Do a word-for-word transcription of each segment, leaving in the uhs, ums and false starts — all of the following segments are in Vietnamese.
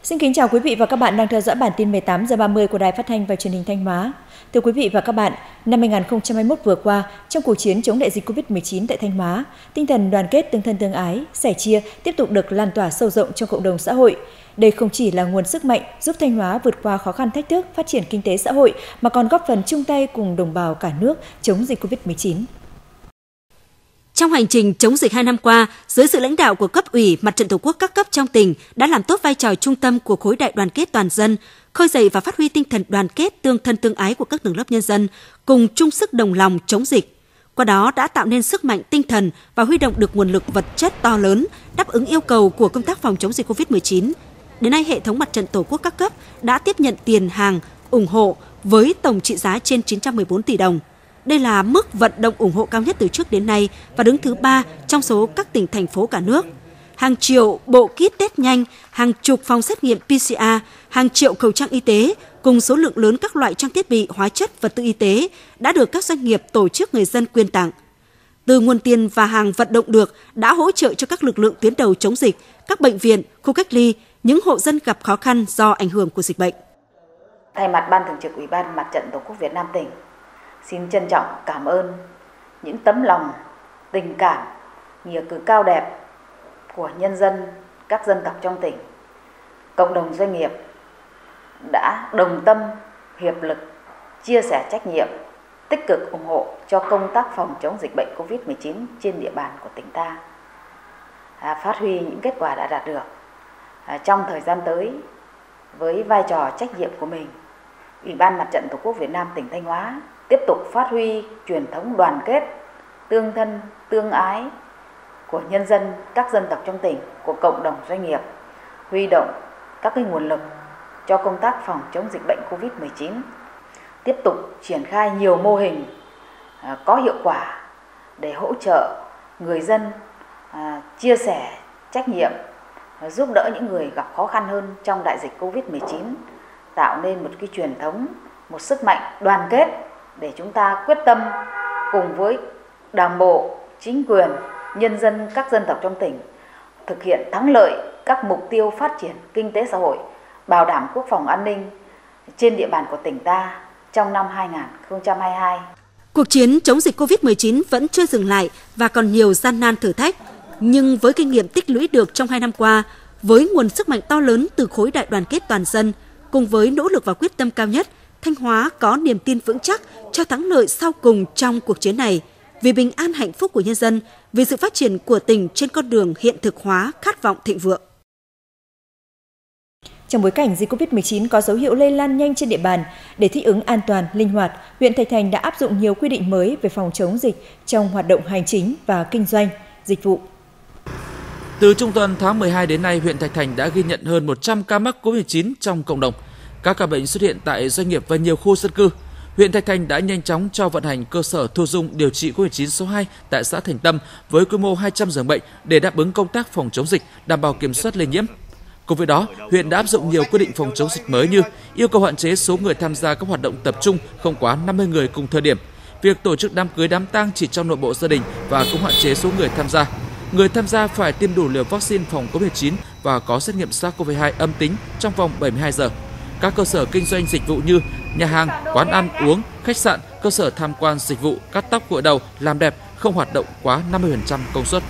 Xin kính chào quý vị và các bạn đang theo dõi bản tin mười tám giờ ba mươi của Đài Phát thanh và Truyền hình Thanh Hóa. Thưa quý vị và các bạn, năm hai nghìn không trăm hai mươi mốt vừa qua, trong cuộc chiến chống đại dịch Covid mười chín tại Thanh Hóa, tinh thần đoàn kết, tương thân tương ái, sẻ chia tiếp tục được lan tỏa sâu rộng trong cộng đồng xã hội. Đây không chỉ là nguồn sức mạnh giúp Thanh Hóa vượt qua khó khăn thách thức, phát triển kinh tế xã hội mà còn góp phần chung tay cùng đồng bào cả nước chống dịch Covid mười chín. Trong hành trình chống dịch hai năm qua, dưới sự lãnh đạo của cấp ủy, Mặt trận Tổ quốc các cấp trong tỉnh đã làm tốt vai trò trung tâm của khối đại đoàn kết toàn dân, khơi dậy và phát huy tinh thần đoàn kết, tương thân tương ái của các tầng lớp nhân dân, cùng chung sức đồng lòng chống dịch. Qua đó đã tạo nên sức mạnh tinh thần và huy động được nguồn lực vật chất to lớn, đáp ứng yêu cầu của công tác phòng chống dịch Covid mười chín. Đến nay, hệ thống Mặt trận Tổ quốc các cấp đã tiếp nhận tiền hàng, ủng hộ với tổng trị giá trên chín trăm mười bốn tỷ đồng. Đây là mức vận động ủng hộ cao nhất từ trước đến nay và đứng thứ ba trong số các tỉnh, thành phố cả nước. Hàng triệu bộ kit test nhanh, hàng chục phòng xét nghiệm pê xê rờ, hàng triệu khẩu trang y tế cùng số lượng lớn các loại trang thiết bị, hóa chất, vật tư y tế đã được các doanh nghiệp, tổ chức, người dân quyên tặng. Từ nguồn tiền và hàng vận động được đã hỗ trợ cho các lực lượng tuyến đầu chống dịch, các bệnh viện, khu cách ly, những hộ dân gặp khó khăn do ảnh hưởng của dịch bệnh. Thay mặt Ban Thường trực Ủy ban Mặt trận Tổ quốc Việt Nam tỉnh, xin trân trọng cảm ơn những tấm lòng, tình cảm, nghĩa cử cao đẹp của nhân dân các dân tộc trong tỉnh. Cộng đồng doanh nghiệp đã đồng tâm, hiệp lực, chia sẻ trách nhiệm, tích cực ủng hộ cho công tác phòng chống dịch bệnh Covid mười chín trên địa bàn của tỉnh ta. À, phát huy những kết quả đã đạt được. À, trong thời gian tới, với vai trò trách nhiệm của mình, Ủy ban Mặt trận Tổ quốc Việt Nam tỉnh Thanh Hóa tiếp tục phát huy truyền thống đoàn kết, tương thân, tương ái của nhân dân các dân tộc trong tỉnh, của cộng đồng doanh nghiệp, huy động các cái nguồn lực cho công tác phòng chống dịch bệnh Covid mười chín, tiếp tục triển khai nhiều mô hình à, có hiệu quả để hỗ trợ người dân, à, chia sẻ trách nhiệm, à, giúp đỡ những người gặp khó khăn hơn trong đại dịch Covid mười chín, tạo nên một cái truyền thống, một sức mạnh đoàn kết để chúng ta quyết tâm cùng với Đảng bộ, chính quyền, nhân dân các dân tộc trong tỉnh thực hiện thắng lợi các mục tiêu phát triển kinh tế xã hội, bảo đảm quốc phòng an ninh trên địa bàn của tỉnh ta trong năm hai nghìn không trăm hai mươi hai. Cuộc chiến chống dịch Covid mười chín vẫn chưa dừng lại và còn nhiều gian nan thử thách, nhưng với kinh nghiệm tích lũy được trong hai năm qua, với nguồn sức mạnh to lớn từ khối đại đoàn kết toàn dân, cùng với nỗ lực và quyết tâm cao nhất, Thanh Hóa có niềm tin vững chắc cho thắng lợi sau cùng trong cuộc chiến này, vì bình an hạnh phúc của nhân dân, vì sự phát triển của tỉnh trên con đường hiện thực hóa khát vọng thịnh vượng. Trong bối cảnh dịch Covid mười chín có dấu hiệu lây lan nhanh trên địa bàn, để thích ứng an toàn, linh hoạt, huyện Thạch Thành đã áp dụng nhiều quy định mới về phòng chống dịch trong hoạt động hành chính và kinh doanh, dịch vụ. Từ trung tuần tháng mười hai đến nay, huyện Thạch Thành đã ghi nhận hơn một trăm ca mắc Covid mười chín trong cộng đồng. Các ca bệnh xuất hiện tại doanh nghiệp và nhiều khu dân cư. Huyện Thạch Thành đã nhanh chóng cho vận hành cơ sở thu dung điều trị Covid mười chín số hai tại xã Thành Tâm với quy mô hai trăm giường bệnh để đáp ứng công tác phòng chống dịch, đảm bảo kiểm soát lây nhiễm. Cùng với đó, huyện đã áp dụng nhiều quy định phòng chống dịch mới như yêu cầu hạn chế số người tham gia các hoạt động tập trung không quá năm mươi người cùng thời điểm, việc tổ chức đám cưới đám tang chỉ trong nội bộ gia đình và cũng hạn chế số người tham gia. Người tham gia phải tiêm đủ liều vaccine phòng Covid mười chín và có xét nghiệm SARS-xê o vê hai âm tính trong vòng bảy mươi hai giờ. Các cơ sở kinh doanh dịch vụ như nhà hàng, quán ăn, uống, khách sạn, cơ sở tham quan dịch vụ, cắt tóc gội đầu, làm đẹp không hoạt động quá năm mươi phần trăm công suất.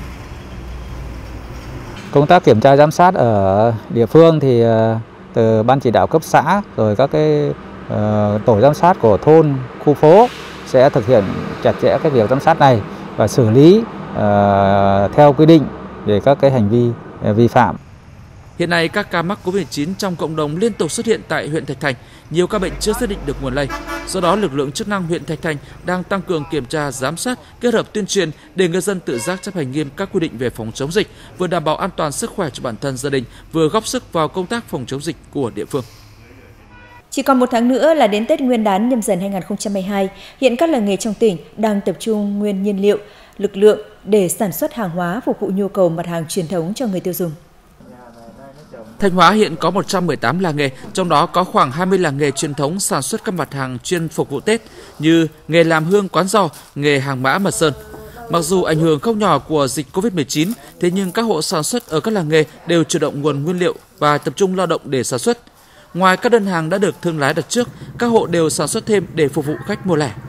Công tác kiểm tra giám sát ở địa phương thì từ ban chỉ đạo cấp xã rồi các cái uh, tổ giám sát của thôn, khu phố sẽ thực hiện chặt chẽ cái việc giám sát này và xử lý uh, theo quy định về các cái hành vi uh, vi phạm. Hiện nay các ca mắc Covid mười chín trong cộng đồng liên tục xuất hiện tại huyện Thạch Thành, nhiều ca bệnh chưa xác định được nguồn lây. Do đó, lực lượng chức năng huyện Thạch Thành đang tăng cường kiểm tra, giám sát, kết hợp tuyên truyền để người dân tự giác chấp hành nghiêm các quy định về phòng chống dịch, vừa đảm bảo an toàn sức khỏe cho bản thân, gia đình, vừa góp sức vào công tác phòng chống dịch của địa phương. Chỉ còn một tháng nữa là đến Tết Nguyên đán Nhâm Dần hai nghìn không trăm hai mươi hai, hiện các làng nghề trong tỉnh đang tập trung nguyên nhiên liệu, lực lượng để sản xuất hàng hóa phục vụ nhu cầu mặt hàng truyền thống cho người tiêu dùng. Thanh Hóa hiện có một trăm mười tám làng nghề, trong đó có khoảng hai mươi làng nghề truyền thống sản xuất các mặt hàng chuyên phục vụ Tết như nghề làm hương quán giò, nghề hàng mã mật sơn. Mặc dù ảnh hưởng không nhỏ của dịch Covid mười chín, thế nhưng các hộ sản xuất ở các làng nghề đều chủ động nguồn nguyên liệu và tập trung lao động để sản xuất. Ngoài các đơn hàng đã được thương lái đặt trước, các hộ đều sản xuất thêm để phục vụ khách mua lẻ.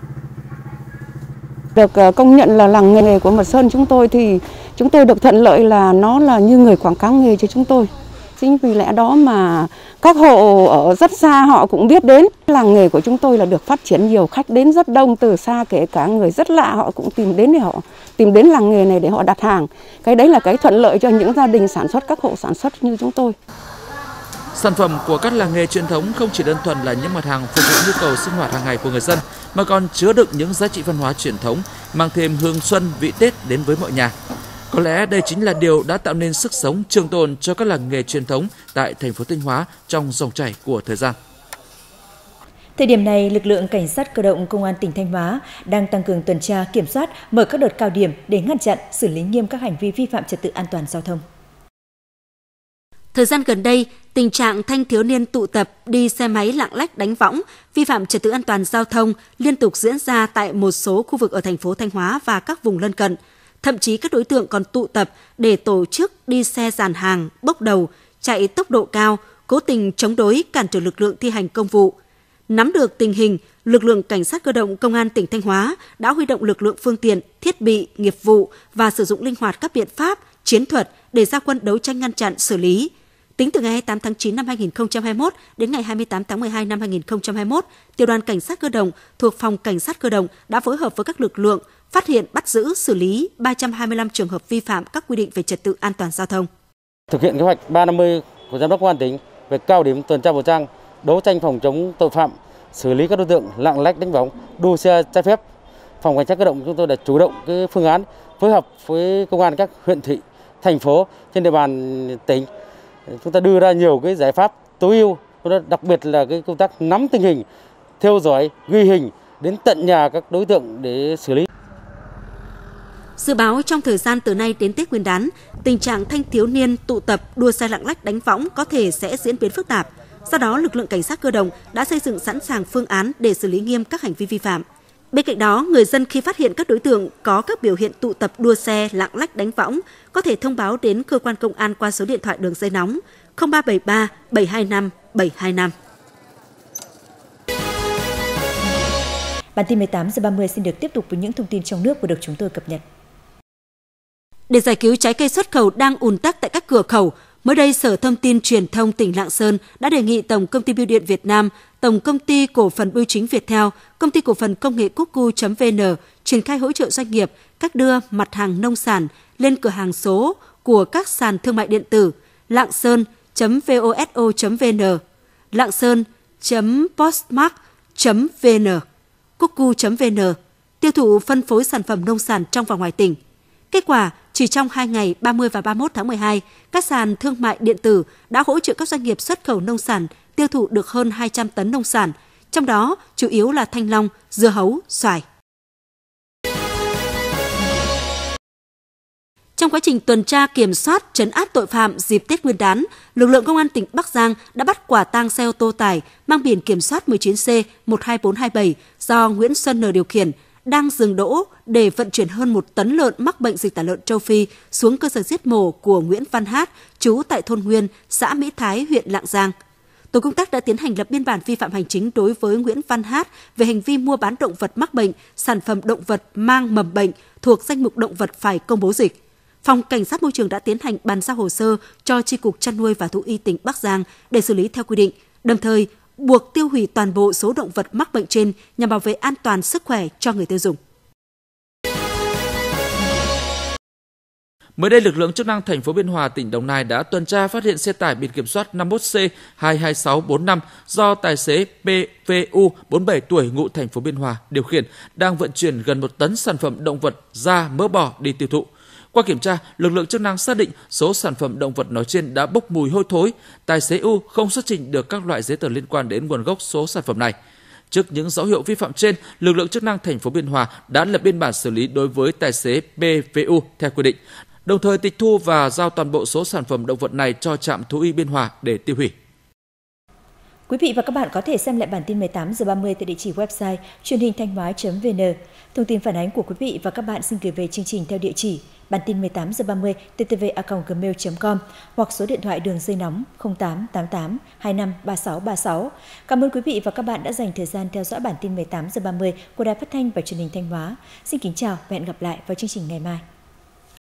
Được công nhận là làng nghề của Mật Sơn chúng tôi thì chúng tôi được thuận lợi là nó là như người quảng cáo nghề cho chúng tôi. Chính vì lẽ đó mà các hộ ở rất xa họ cũng biết đến. Làng nghề của chúng tôi là được phát triển nhiều, khách đến rất đông từ xa, kể cả người rất lạ họ cũng tìm đến để họ tìm đến làng nghề này để họ đặt hàng. Cái đấy là cái thuận lợi cho những gia đình sản xuất, các hộ sản xuất như chúng tôi. Sản phẩm của các làng nghề truyền thống không chỉ đơn thuần là những mặt hàng phục vụ nhu cầu sinh hoạt hàng ngày của người dân, mà còn chứa đựng những giá trị văn hóa truyền thống, mang thêm hương xuân, vị Tết đến với mọi nhà. Có lẽ đây chính là điều đã tạo nên sức sống trường tồn cho các làng nghề truyền thống tại thành phố Thanh Hóa trong dòng chảy của thời gian. Thời điểm này, lực lượng cảnh sát cơ động công an tỉnh Thanh Hóa đang tăng cường tuần tra, kiểm soát, mở các đợt cao điểm để ngăn chặn, xử lý nghiêm các hành vi vi phạm trật tự an toàn giao thông. Thời gian gần đây, tình trạng thanh thiếu niên tụ tập đi xe máy lạng lách đánh võng, vi phạm trật tự an toàn giao thông liên tục diễn ra tại một số khu vực ở thành phố Thanh Hóa và các vùng lân cận. Thậm chí các đối tượng còn tụ tập để tổ chức đi xe dàn hàng, bốc đầu, chạy tốc độ cao, cố tình chống đối cản trở lực lượng thi hành công vụ. Nắm được tình hình, lực lượng cảnh sát cơ động công an tỉnh Thanh Hóa đã huy động lực lượng phương tiện, thiết bị, nghiệp vụ và sử dụng linh hoạt các biện pháp, chiến thuật để ra quân đấu tranh ngăn chặn, xử lý. Tính từ ngày hai mươi tám tháng chín năm hai nghìn không trăm hai mươi mốt đến ngày hai mươi tám tháng mười hai năm hai nghìn không trăm hai mươi mốt, Tiểu đoàn Cảnh sát cơ động thuộc Phòng Cảnh sát cơ động đã phối hợp với các lực lượng phát hiện, bắt giữ, xử lý ba trăm hai mươi lăm trường hợp vi phạm các quy định về trật tự an toàn giao thông. Thực hiện kế hoạch ba năm mươi của Giám đốc Công an tỉnh về cao điểm tuần tra vũ trang, đấu tranh phòng chống tội phạm, xử lý các đối tượng lạng lách đánh võng, đua xe trái phép. Phòng Cảnh sát cơ động chúng tôi đã chủ động cái phương án phối hợp với công an các huyện thị, thành phố trên địa bàn tỉnh. Chúng ta đưa ra nhiều cái giải pháp tối ưu, đặc biệt là cái công tác nắm tình hình, theo dõi, ghi hình đến tận nhà các đối tượng để xử lý. Dự báo trong thời gian từ nay đến Tết Nguyên đán, tình trạng thanh thiếu niên tụ tập đua xe lạng lách đánh võng có thể sẽ diễn biến phức tạp. Do đó, lực lượng cảnh sát cơ động đã xây dựng sẵn sàng phương án để xử lý nghiêm các hành vi vi phạm. Bên cạnh đó, người dân khi phát hiện các đối tượng có các biểu hiện tụ tập đua xe lạng lách đánh võng có thể thông báo đến cơ quan công an qua số điện thoại đường dây nóng không ba bảy ba bảy hai năm bảy hai năm. Bản tin mười tám giờ ba mươi xin được tiếp tục với những thông tin trong nước vừa được chúng tôi cập nhật. Để giải cứu trái cây xuất khẩu đang ùn tắc tại các cửa khẩu, mới đây Sở Thông tin Truyền thông tỉnh Lạng Sơn đã đề nghị Tổng Công ty Bưu điện Việt Nam, Tổng Công ty Cổ phần Bưu chính Viettel, Công ty Cổ phần Công nghệ Cuckoo.vn triển khai hỗ trợ doanh nghiệp cách đưa mặt hàng nông sản lên cửa hàng số của các sàn thương mại điện tử lạng sơn chấm voso chấm vn, lạng sơn chấm postmark chấm vn, cuckoo.vn tiêu thụ phân phối sản phẩm nông sản trong và ngoài tỉnh. Kết quả, chỉ trong hai ngày ba mươi và ba mươi mốt tháng mười hai, các sàn thương mại điện tử đã hỗ trợ các doanh nghiệp xuất khẩu nông sản tiêu thụ được hơn hai trăm tấn nông sản, trong đó chủ yếu là thanh long, dưa hấu, xoài. Trong quá trình tuần tra kiểm soát trấn áp tội phạm dịp Tết Nguyên đán, lực lượng công an tỉnh Bắc Giang đã bắt quả tang xe ô tô tải mang biển kiểm soát mười chín C một hai bốn hai bảy do Nguyễn Xuân N điều khiển, đang dừng đỗ để vận chuyển hơn một tấn lợn mắc bệnh dịch tả lợn châu Phi xuống cơ sở giết mổ của Nguyễn Văn Hát, trú tại thôn Nguyên, xã Mỹ Thái, huyện Lạng Giang. Tổ công tác đã tiến hành lập biên bản vi phạm hành chính đối với Nguyễn Văn Hát về hành vi mua bán động vật mắc bệnh, sản phẩm động vật mang mầm bệnh thuộc danh mục động vật phải công bố dịch. Phòng Cảnh sát Môi trường đã tiến hành bàn giao hồ sơ cho Chi cục Chăn nuôi và Thú y tỉnh Bắc Giang để xử lý theo quy định, đồng thời buộc tiêu hủy toàn bộ số động vật mắc bệnh trên nhằm bảo vệ an toàn sức khỏe cho người tiêu dùng. Mới đây, lực lượng chức năng thành phố Biên Hòa, tỉnh Đồng Nai đã tuần tra phát hiện xe tải biển kiểm soát năm mươi mốt C hai hai sáu bốn năm do tài xế pê vê u bốn mươi bảy tuổi ngụ thành phố Biên Hòa điều khiển đang vận chuyển gần một tấn sản phẩm động vật da mỡ bò đi tiêu thụ. Qua kiểm tra, lực lượng chức năng xác định số sản phẩm động vật nói trên đã bốc mùi hôi thối. Tài xế U không xuất trình được các loại giấy tờ liên quan đến nguồn gốc số sản phẩm này. Trước những dấu hiệu vi phạm trên, lực lượng chức năng thành phố Biên Hòa đã lập biên bản xử lý đối với tài xế pê vê u theo quy định, đồng thời tịch thu và giao toàn bộ số sản phẩm động vật này cho trạm thú y Biên Hòa để tiêu hủy. Quý vị và các bạn có thể xem lại bản tin mười tám giờ ba mươi tại địa chỉ website truyền hình thanh hóa chấm vn. Thông tin phản ánh của quý vị và các bạn xin gửi về chương trình theo địa chỉ bản tin mười tám giờ ba mươi t t v a còng gmail chấm com hoặc số điện thoại đường dây nóng không tám tám tám hai năm ba sáu ba sáu. Cảm ơn quý vị và các bạn đã dành thời gian theo dõi bản tin mười tám giờ ba mươi của Đài Phát thanh và Truyền hình Thanh Hóa. Xin kính chào và hẹn gặp lại vào chương trình ngày mai.